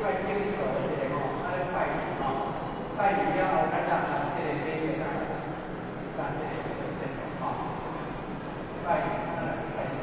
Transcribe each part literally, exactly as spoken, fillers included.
拜清楚的这个吼，啊，咧拜礼吼，拜礼了后，咱咱咱这个礼节咱咱这个结束吼，拜礼咱来拜礼。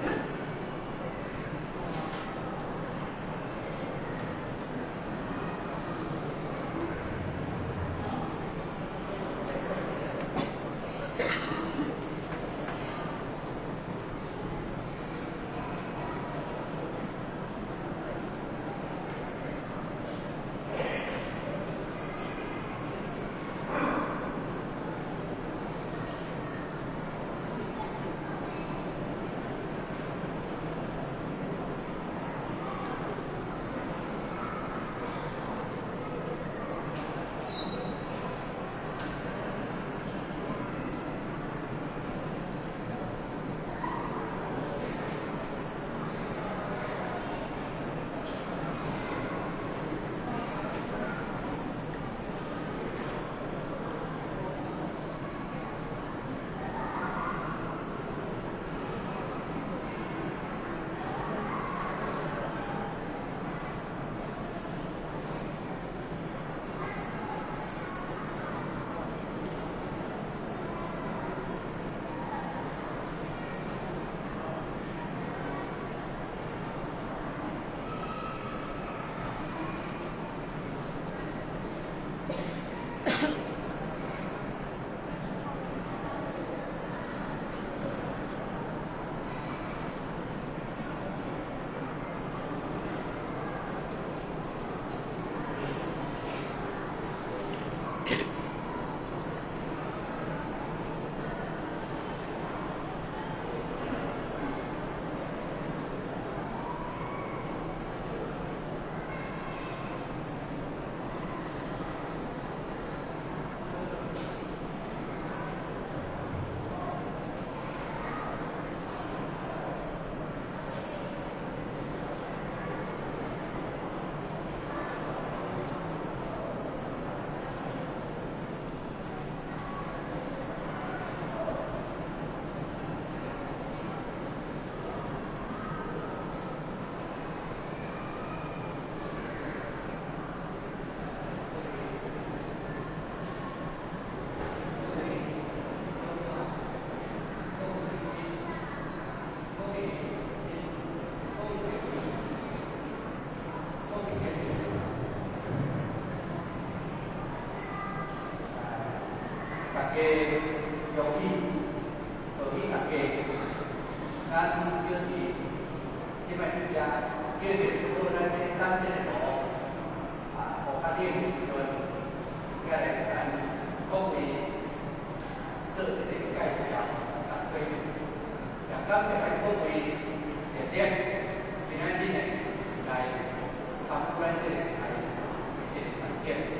大家容易，容易大家，咱就是即摆只叫做做咱的单线图啊，互较练时阵，才来咱讲的做一个介绍，啊，所以也感谢咱各位热点，今仔日呢来参与咱这个台这个团建。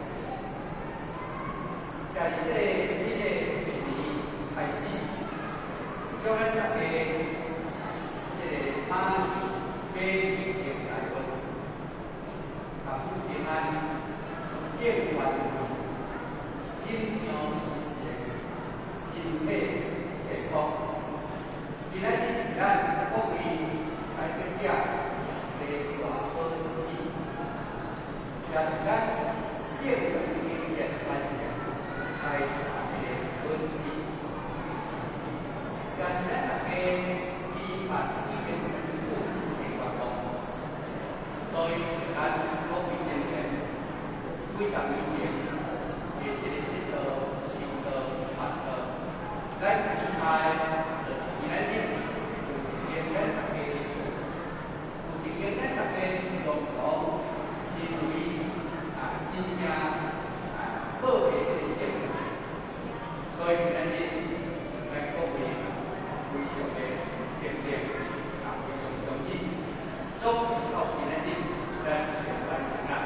在这个新的一年开始，希望大家这个马年家庭来过，幸福平安，幸运心想事成，身体健康。今仔日是咱各位来个者的大好日子，也是咱幸运经验来时。 开大嘅本子，但是咧，大家依法已經政府嘅活動，所以咱各位先生非常理解，而且呢個新嘅法律，咱期待未來日有一天咱大家嘅處，有一天咱大家共同成為啊真正啊好嘅一個社會。 所以今日咱各位非常的熱烈，啊非常歡喜，總是到今日咱兩萬三啊！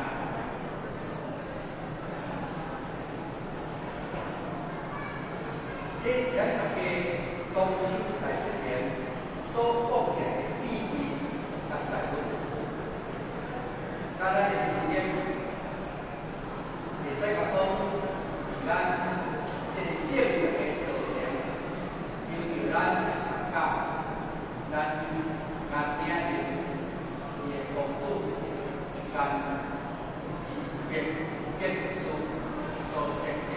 這是咱大家當時在這邊所講嘅地位和財富，咱咱的今天會使講講咱。 这个社会的做人，因为咱教咱家庭人，伊的公主教咱以建建筑所设计，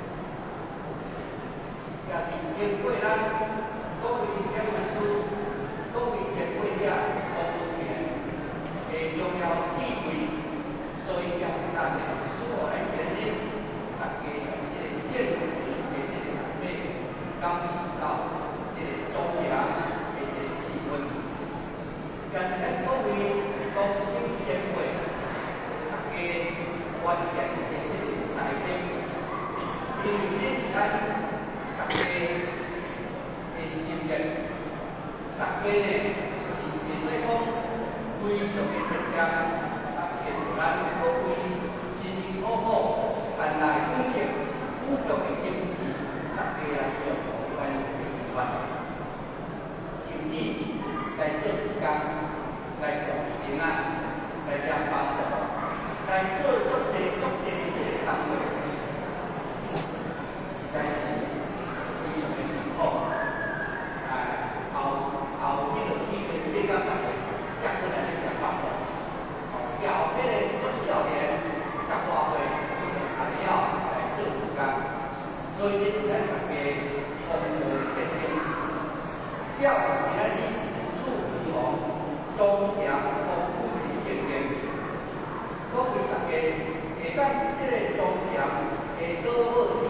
也是经过咱各位建筑师、各位前辈者多年的重要地位，所以将大家所来建设，大家从这个现有的这个场面感受到这个中央的这个气氛，也是咱各位高手前辈，大家关键的这个在点，因为这是咱大家的心愿，大家呢是会使讲非常的直接，大家咱各位辛辛苦苦办来工作，富足的经济，大家来用关系的习惯，甚至来做工，来做平安，来量帮助，来做足些足些的这个工作，实在是非常的辛苦。哎，后后迄落去个比较上个，也过来去量帮助，后迄个做少年，十外岁，还要来做工，所以这是咱大家共同的精神。教育今仔日处理王中央公布的宣言，各位大家会当这个中央的好好